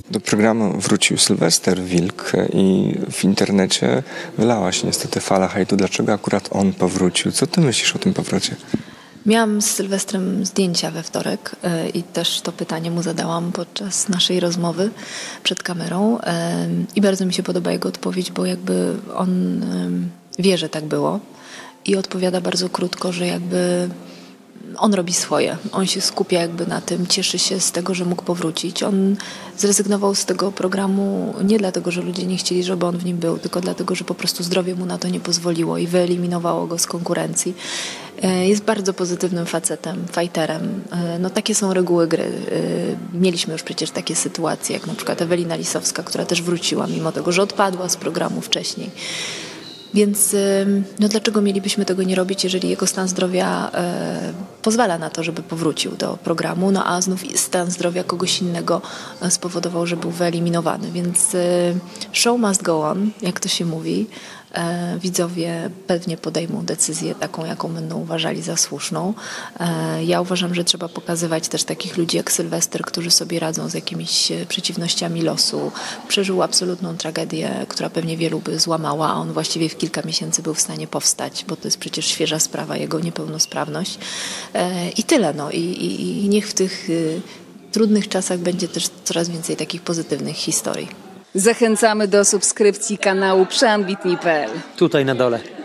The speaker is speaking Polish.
Do programu wrócił Sylwester Wilk i w internecie wylała się niestety fala hejtu. Dlaczego akurat on powrócił? Co ty myślisz o tym powrocie? Miałam z Sylwestrem zdjęcia we wtorek i też to pytanie mu zadałam podczas naszej rozmowy przed kamerą i bardzo mi się podoba jego odpowiedź, bo jakby on wie, że tak było i odpowiada bardzo krótko, że jakby on robi swoje. On się skupia jakby na tym, cieszy się z tego, że mógł powrócić. On zrezygnował z tego programu nie dlatego, że ludzie nie chcieli, żeby on w nim był, tylko dlatego, że po prostu zdrowie mu na to nie pozwoliło i wyeliminowało go z konkurencji. Jest bardzo pozytywnym facetem, fighterem. No takie są reguły gry. Mieliśmy już przecież takie sytuacje, jak na przykład Ewelina Lisowska, która też wróciła, mimo tego, że odpadła z programu wcześniej. Więc no dlaczego mielibyśmy tego nie robić, jeżeli jego stan zdrowia pozwala na to, żeby powrócił do programu, no a znów stan zdrowia kogoś innego spowodował, że był wyeliminowany. Więc show must go on, jak to się mówi. Widzowie pewnie podejmą decyzję taką, jaką będą uważali za słuszną. Ja uważam, że trzeba pokazywać też takich ludzi jak Sylwester, którzy sobie radzą z jakimiś przeciwnościami losu. Przeżył absolutną tragedię, która pewnie wielu by złamała, a on właściwie w kilka miesięcy był w stanie powstać, bo to jest przecież świeża sprawa, jego niepełnosprawność. I tyle. No. I niech w tych trudnych czasach będzie też coraz więcej takich pozytywnych historii. Zachęcamy do subskrypcji kanału Przeambitni.pl. Tutaj na dole.